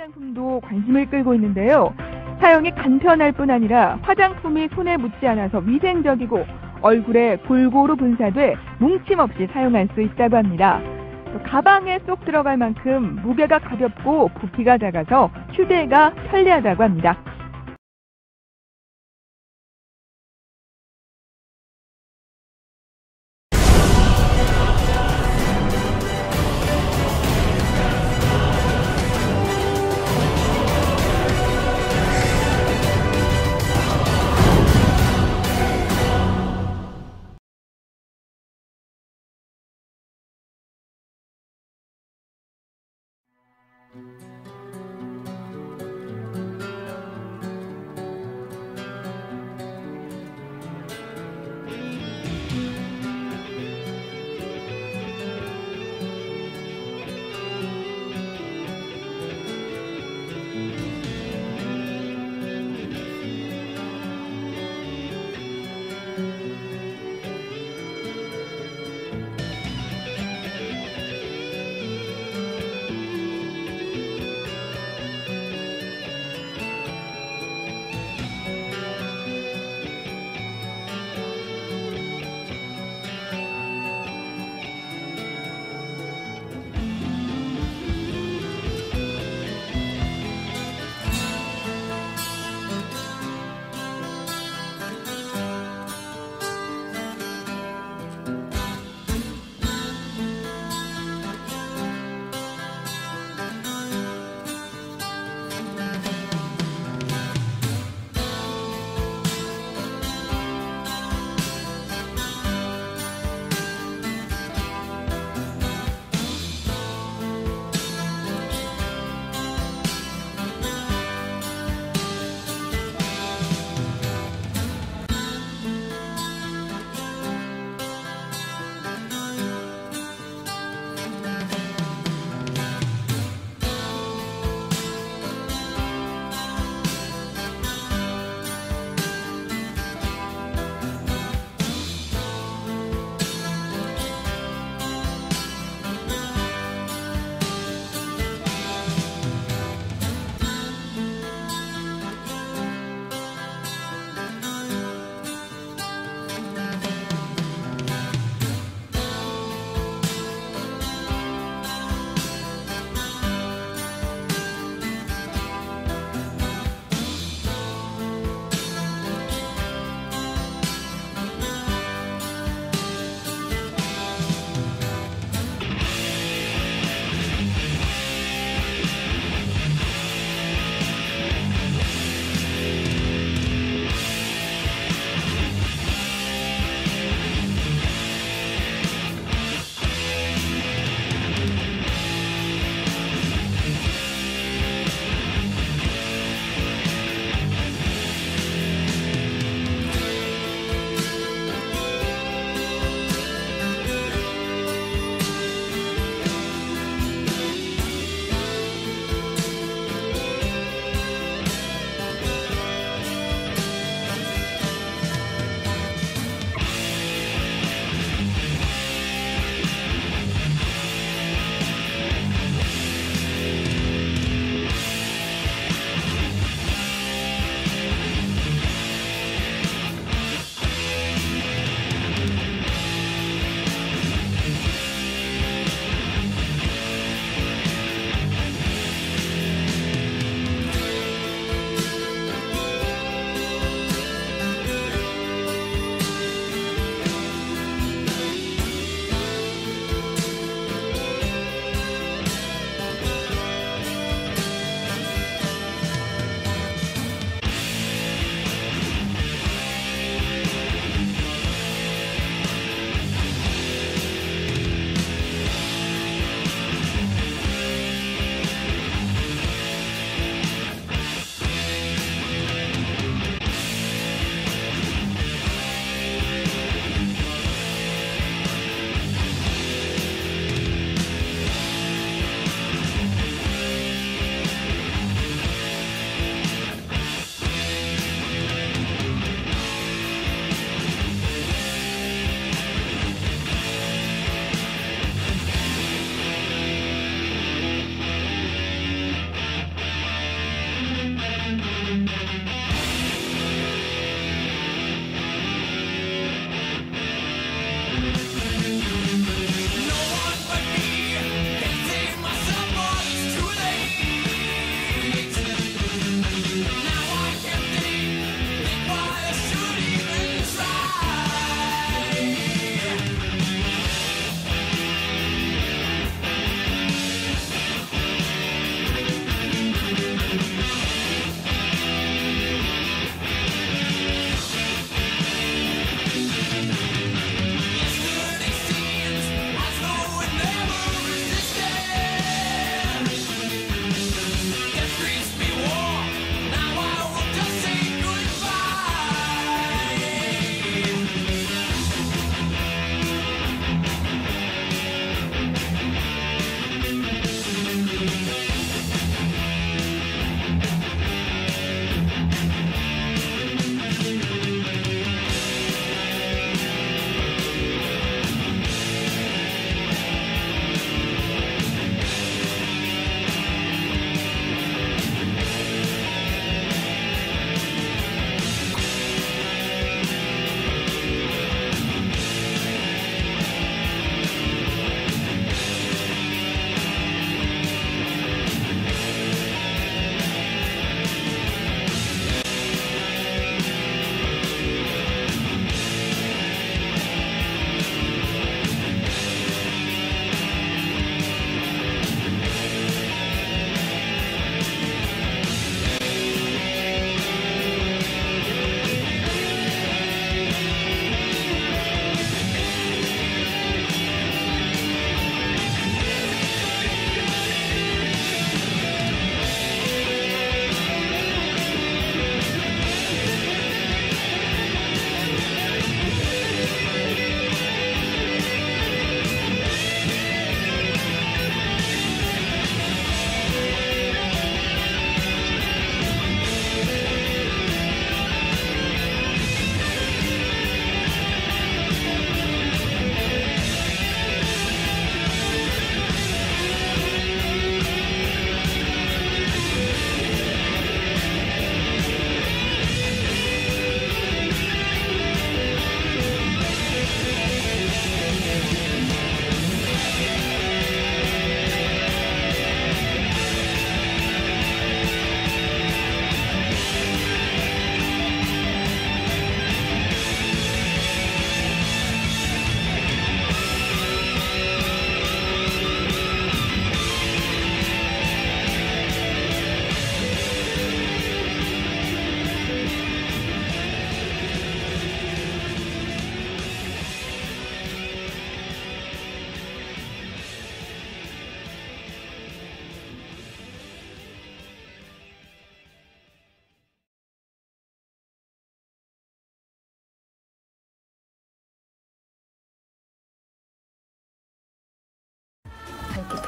화장품도 관심을 끌고 있는데요. 사용이 간편할 뿐 아니라 화장품이 손에 묻지 않아서 위생적이고 얼굴에 골고루 분사돼 뭉침 없이 사용할 수 있다고 합니다. 가방에 쏙 들어갈 만큼 무게가 가볍고 부피가 작아서 휴대가 편리하다고 합니다.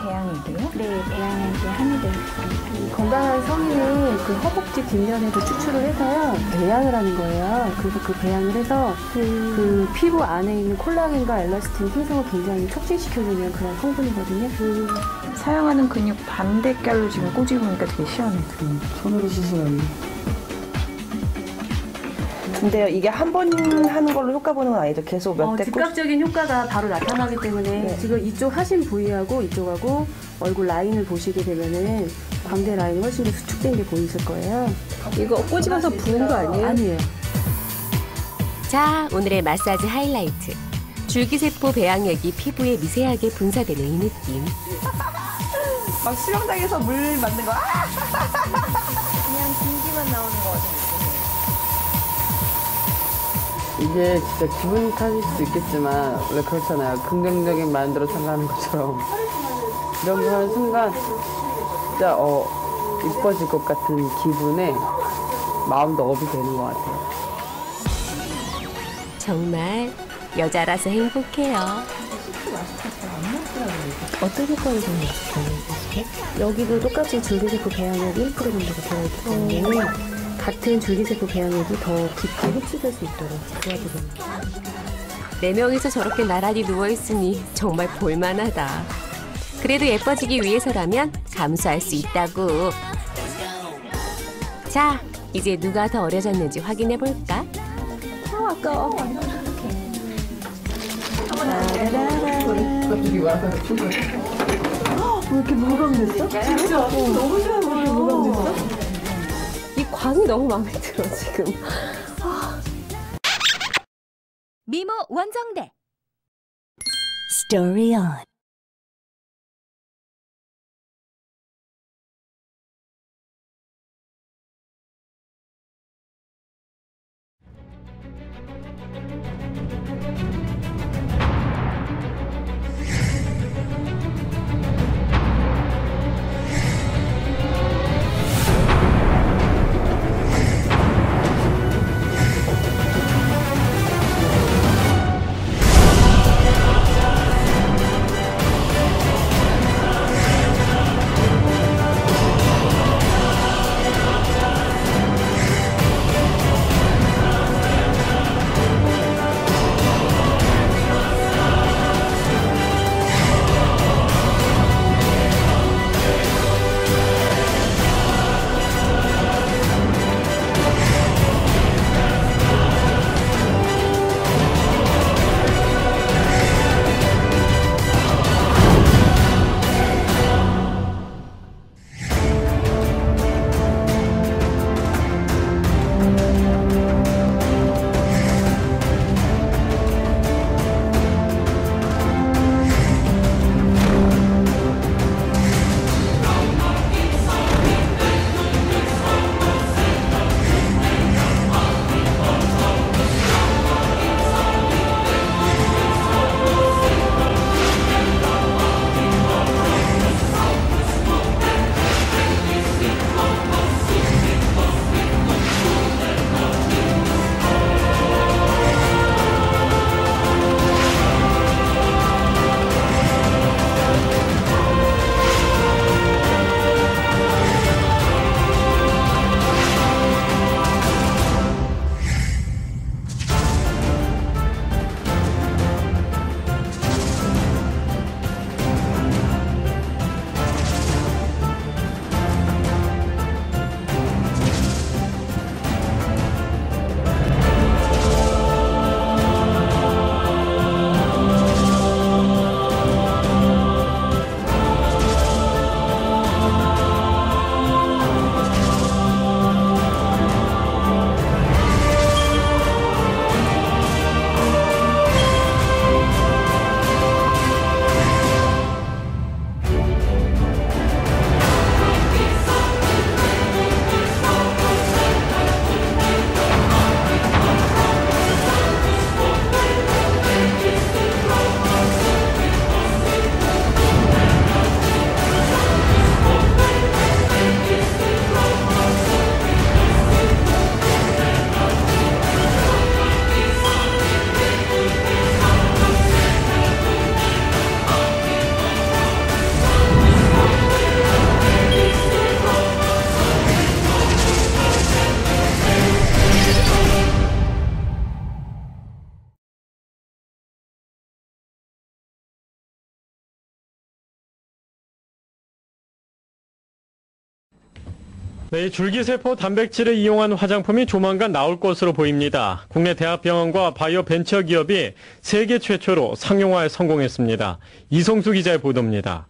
배양액이요? 네, 배양액에 함유되어 있습니다. 건강한 성인의 그 허벅지 뒷면에도 추출을 해서요, 배양을 하는 거예요. 그래서 그 배양을 해서 그 피부 안에 있는 콜라겐과 엘라스틴 생성을 굉장히 촉진시켜주는 그런 성분이거든요. 사용하는 근육 반대결로 지금 꼬집으니까 되게 시원해. 손으로 수술하는. 근데요, 이게 한 번 하는 걸로 효과 보는 건 아니죠? 계속 몇 대 즉각적인 효과가 바로 나타나기 때문에 네. 지금 이쪽 하신 부위하고 이쪽하고 얼굴 라인을 보시게 되면은 광대 라인이 훨씬 더 수축된 게 보이실 거예요. 이거 꼬집어서 부은 거 아니에요? 아니에요. 자, 오늘의 마사지 하이라이트. 줄기세포 배양액이 피부에 미세하게 분사되는 이 느낌. 막 수영장에서 물 맞는 거. 그냥 공기만 나오는 거 같은데. 이게 진짜 기분 탓일 수도 있겠지만 원래 그렇잖아요. 긍정적인 마인드로 살라는 것처럼 이런 거 하는 순간 진짜 이뻐질 것 같은 기분에 마음도 업이 되는 것 같아요. 정말 여자라서 행복해요. 어떤 효과를 보는 거죠? 여기도 똑같이 줄기세포 배양액이 1% 정도가 들어있기 때문에 같은 줄기세포 배양액이 더 깊게 흡수될 수 있도록 도와주거든요. 4명이서 저렇게 나란히 누워있으니 정말 볼만하다. 그래도 예뻐지기 위해서라면 감수할 수 있다고. 자, 이제 누가 더 어려졌는지 확인해볼까? 아까워. 왜 이렇게 무감됐어? 진짜 너무 좋아. 왜 이렇게 무감됐어? 이 광이 너무 마음에 들어, 지금. 미모 원정대 Story on. 네, 줄기세포 단백질을 이용한 화장품이 조만간 나올 것으로 보입니다. 국내 대학병원과 바이오 벤처 기업이 세계 최초로 상용화에 성공했습니다. 이성수 기자의 보도입니다.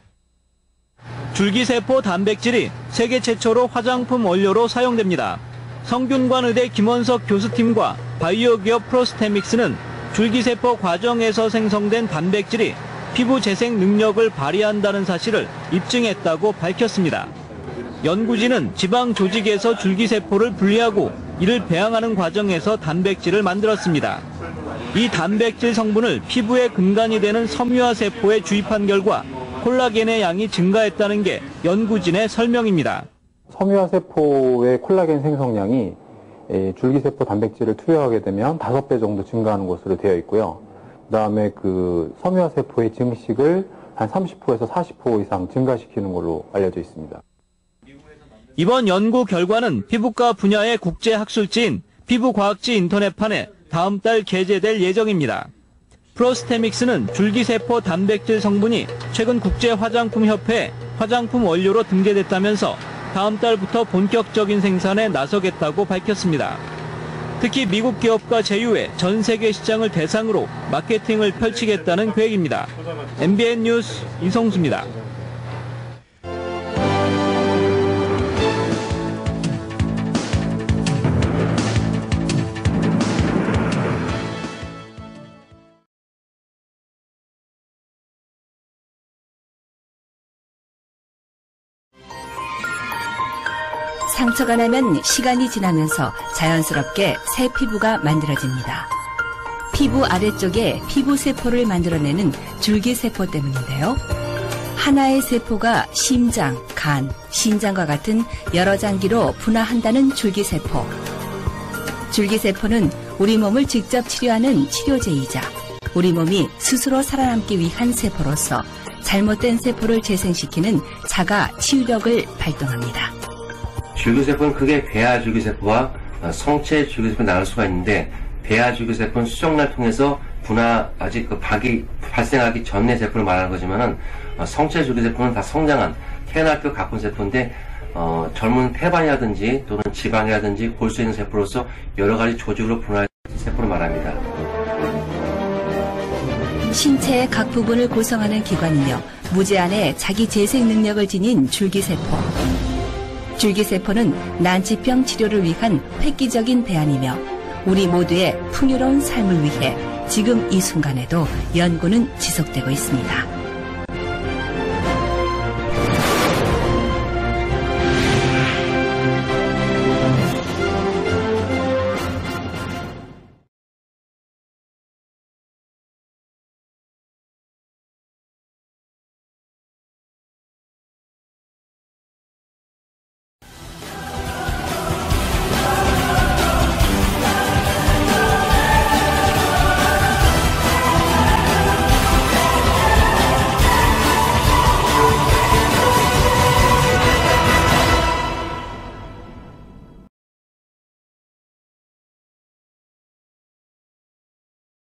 줄기세포 단백질이 세계 최초로 화장품 원료로 사용됩니다. 성균관의대 김원석 교수팀과 바이오 기업 프로스테믹스는 줄기세포 과정에서 생성된 단백질이 피부 재생 능력을 발휘한다는 사실을 입증했다고 밝혔습니다. 연구진은 지방 조직에서 줄기세포를 분리하고 이를 배양하는 과정에서 단백질을 만들었습니다. 이 단백질 성분을 피부에 근간이 되는 섬유화세포에 주입한 결과 콜라겐의 양이 증가했다는 게 연구진의 설명입니다. 섬유화세포의 콜라겐 생성량이 줄기세포 단백질을 투여하게 되면 5배 정도 증가하는 것으로 되어 있고요. 그다음에 그 섬유화세포의 증식을 한 30%에서 40% 이상 증가시키는 걸로 알려져 있습니다. 이번 연구 결과는 피부과 분야의 국제학술지인 피부과학지 인터넷판에 다음 달 게재될 예정입니다. 프로스테믹스는 줄기세포 단백질 성분이 최근 국제화장품협회에 화장품 원료로 등재됐다면서 다음 달부터 본격적인 생산에 나서겠다고 밝혔습니다. 특히 미국 기업과 제휴해 전 세계 시장을 대상으로 마케팅을 펼치겠다는 계획입니다. MBN 뉴스 이성수입니다. 상처가 나면 시간이 지나면서 자연스럽게 새 피부가 만들어집니다. 피부 아래쪽에 피부세포를 만들어내는 줄기세포 때문인데요. 하나의 세포가 심장, 간, 신장과 같은 여러 장기로 분화한다는 줄기세포. 줄기세포는 우리 몸을 직접 치료하는 치료제이자 우리 몸이 스스로 살아남기 위한 세포로서 잘못된 세포를 재생시키는 자가 치유력을 발동합니다. 줄기세포는 크게 배아 줄기세포와 성체 줄기세포가 나눌 수가 있는데, 배아 줄기세포는 수정란을 통해서 아직 박이 발생하기 전의 세포를 말하는 거지만은, 성체 줄기세포는 다 성장한 태어날 가꾼 세포인데, 젊은 폐반이라든지 또는 지방이라든지 골수에 있는 세포로서 여러 가지 조직으로 분화한 세포를 말합니다. 신체의 각 부분을 구성하는 기관이며 무제한의 자기 재생 능력을 지닌 줄기세포. 줄기세포는 난치병 치료를 위한 획기적인 대안이며 우리 모두의 풍요로운 삶을 위해 지금 이 순간에도 연구는 지속되고 있습니다.